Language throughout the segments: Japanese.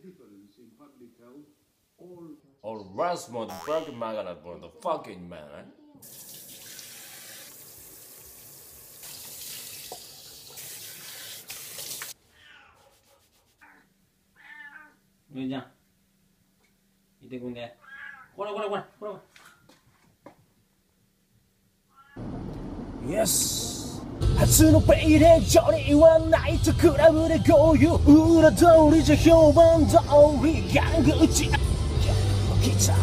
Or Russ motherfucking Magana motherfucking man, eh? ゆいちゃん、見てくんね。これ。 Yes! 初のペイでジョニーはナイトクラブで豪遊裏通りじゃ評判通りギャング打ち来た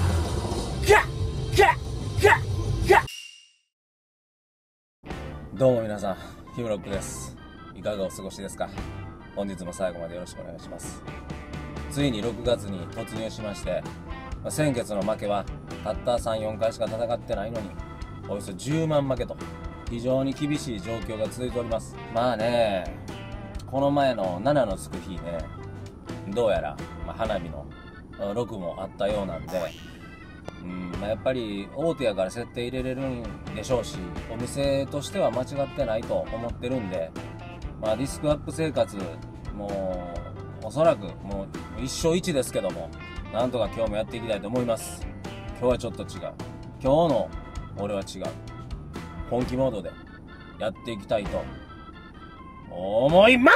どうも皆さん、ヒムロックです。いかがお過ごしですか？本日も最後までよろしくお願いします。ついに6月に突入しまして、先月の負けはたった3、4回しか戦ってないのにおよそ10万負けと非常に厳しい状況が続いております。まあね、この前の7のつく日ね、どうやら、花火の6もあったようなんで、やっぱり大手やから設定入れれるんでしょうし、お店としては間違ってないと思ってるんで、ディスクアップ生活もうおそらくもう一生一ですけども、なんとか今日もやっていきたいと思います。今日はちょっと違う。今日の俺は違う。本気モードでやっていきたいと思います。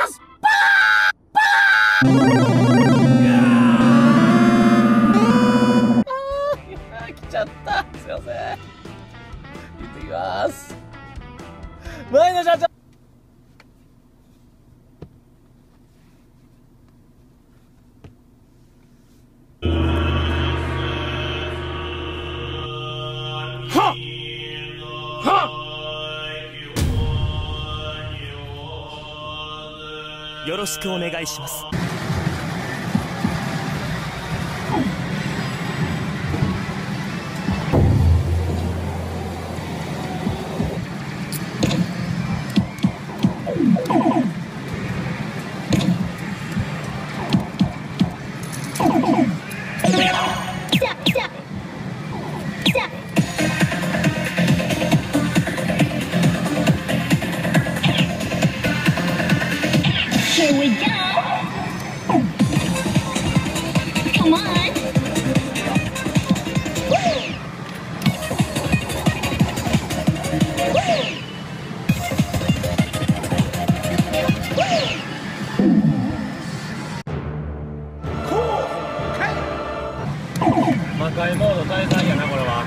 来ちゃった。すいません。行ってきます。前野社長。 よろしくお願いします。 Here we go. Come on. Woo. Cool. Okay. 魔界モード大惨やなこれは。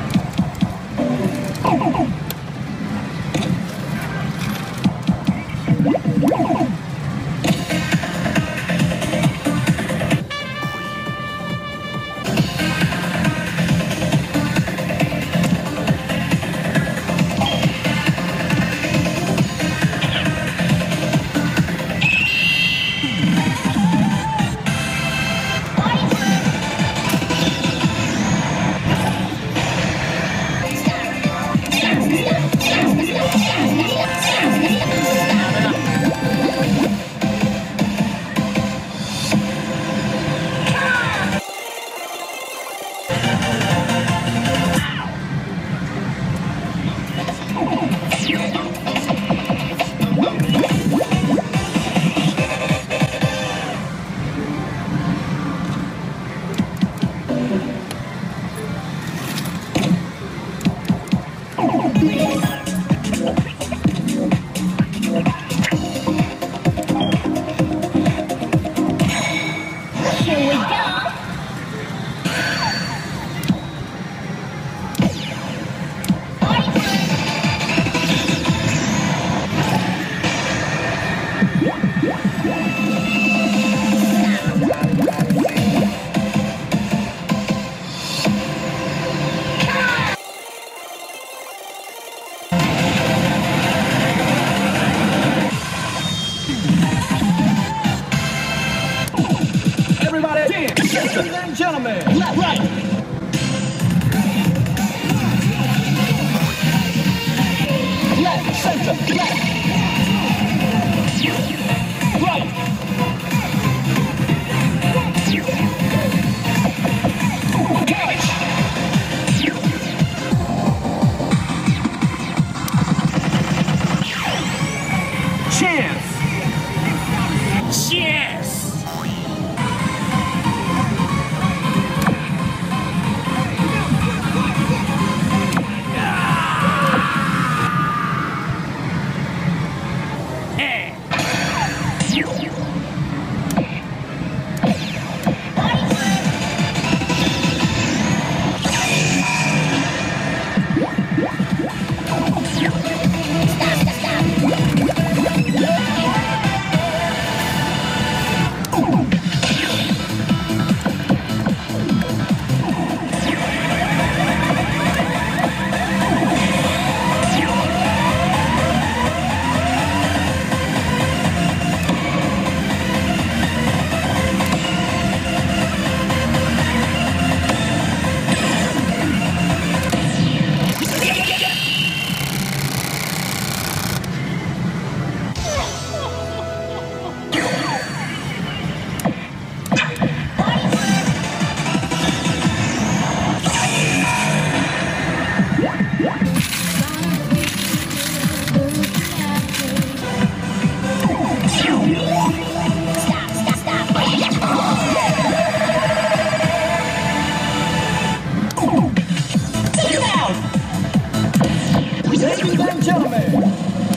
Ladies and gentlemen.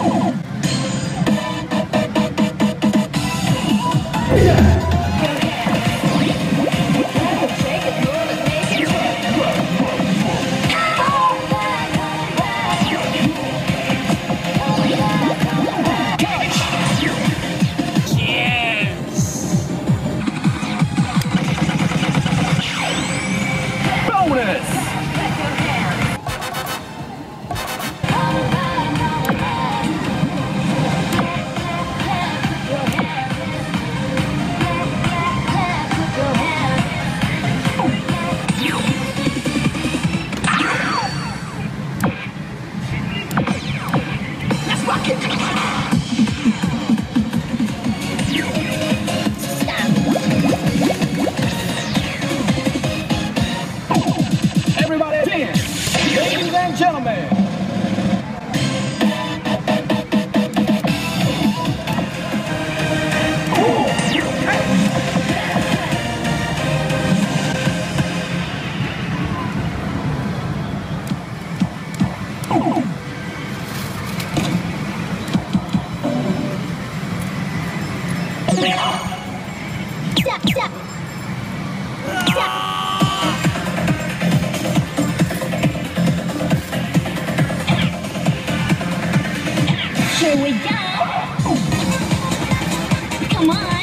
Everybody dance, ladies and gentlemen. Here we go. Come on.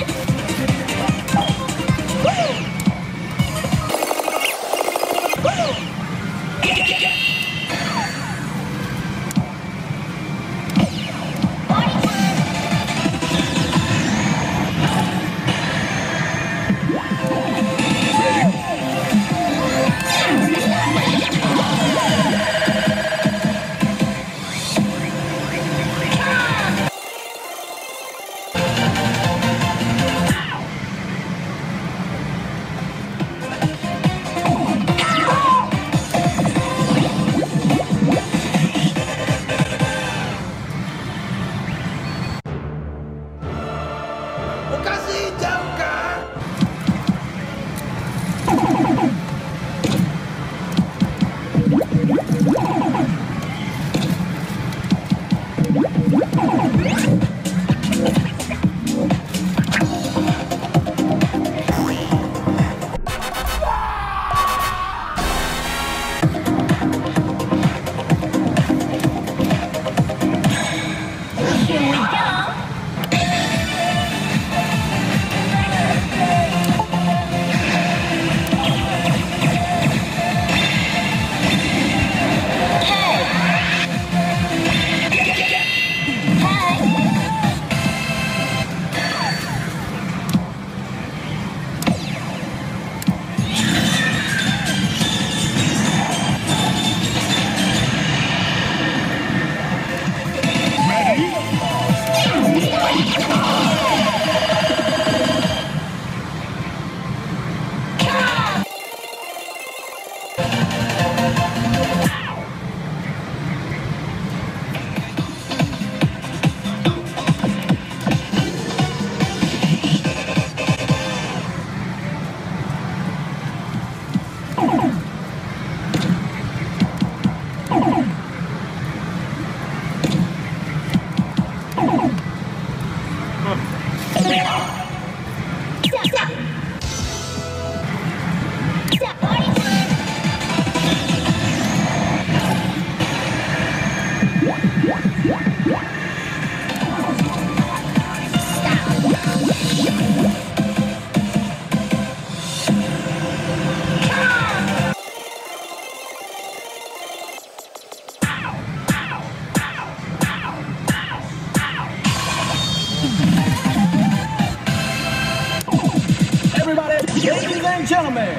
Everybody, ladies and gentlemen.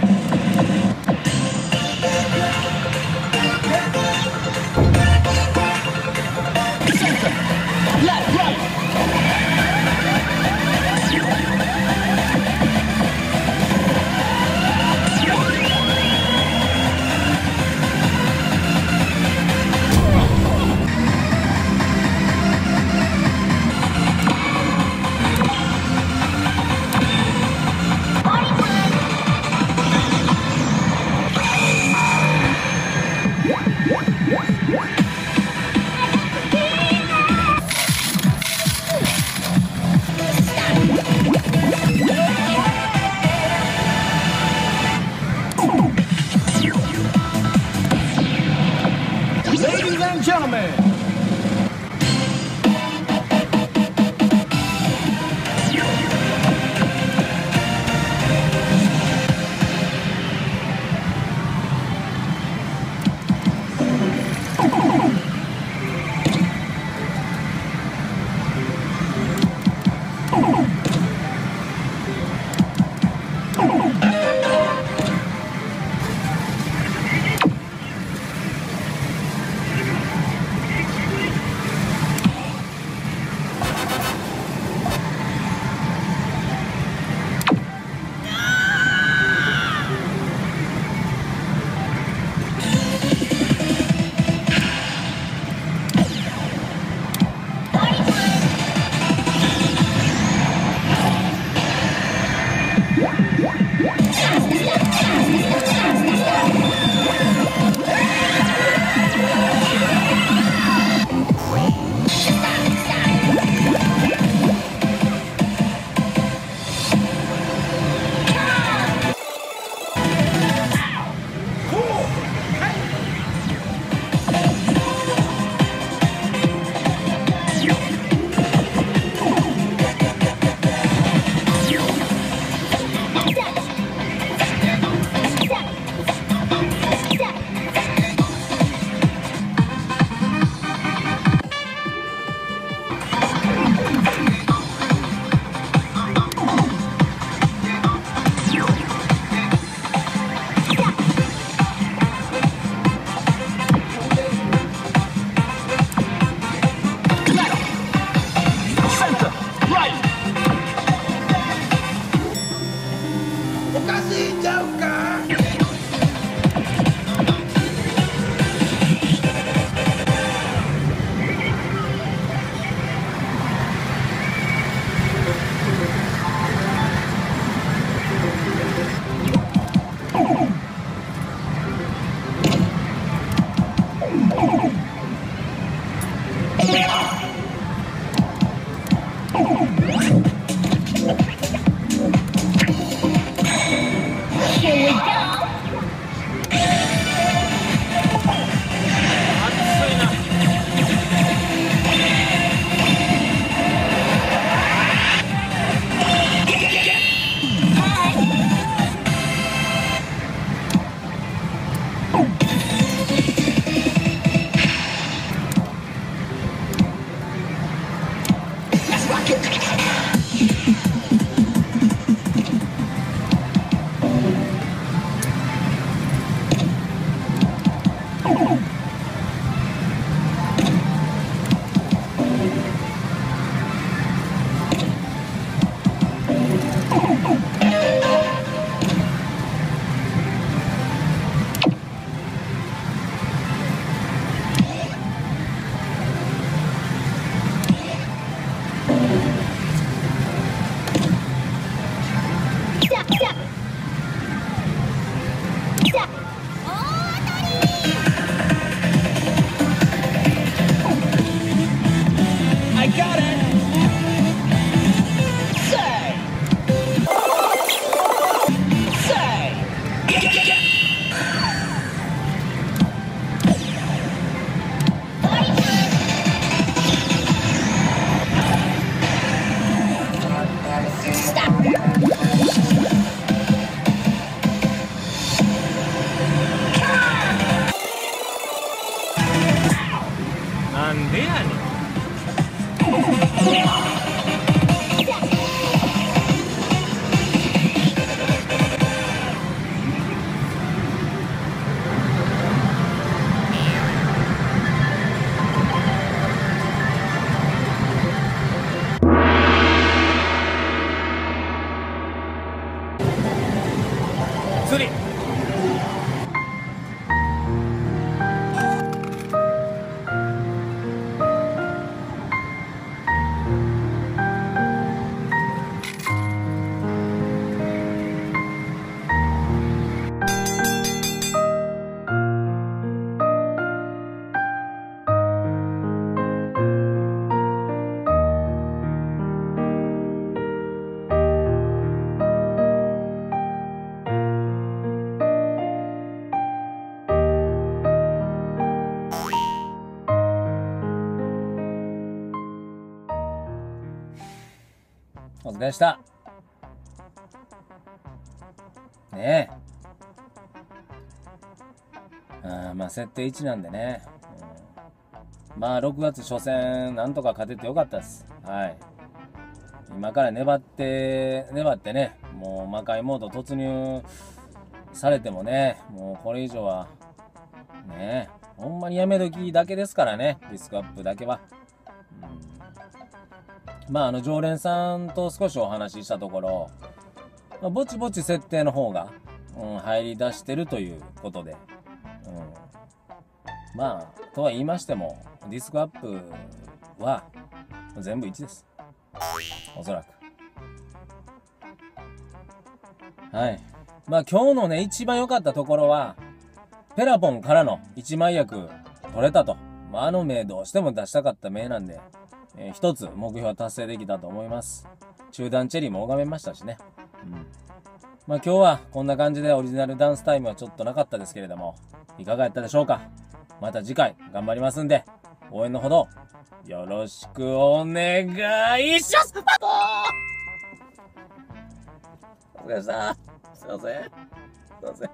Center, left, right. Ladies and gentlemen. Here we go. I got it. なんでやねん。釣りお疲れでした。ねえ。まあ設定1なんでね。まあ6月初戦なんとか勝ててよかったです。はい。今から粘ってね、もう魔界モード突入されてもね、もうこれ以上はね、ほんまにやめ時だけですからね、リスクアップだけは。まあ常連さんと少しお話ししたところ、ぼちぼち設定の方が、入り出してるということで、まあとは言いましてもディスクアップは全部1です、おそらく。はい。まあ今日のね一番良かったところはペラポンからの一枚役取れたと。あの名どうしても出したかった名なんで、一つ目標は達成できたと思います。中段チェリーも拝めましたしね。まあ今日はこんな感じでオリジナルダンスタイムはちょっとなかったですけれども、いかがやったでしょうか。また次回頑張りますんで、応援のほどよろしくお願いします。お疲れ様でした。すいません。すいません。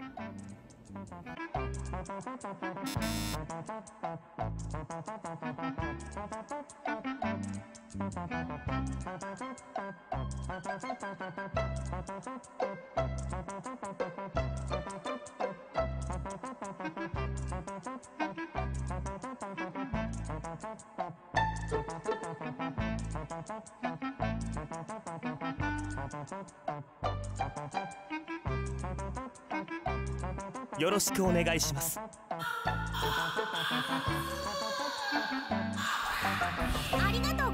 よろしくお願いします。 ありがとう。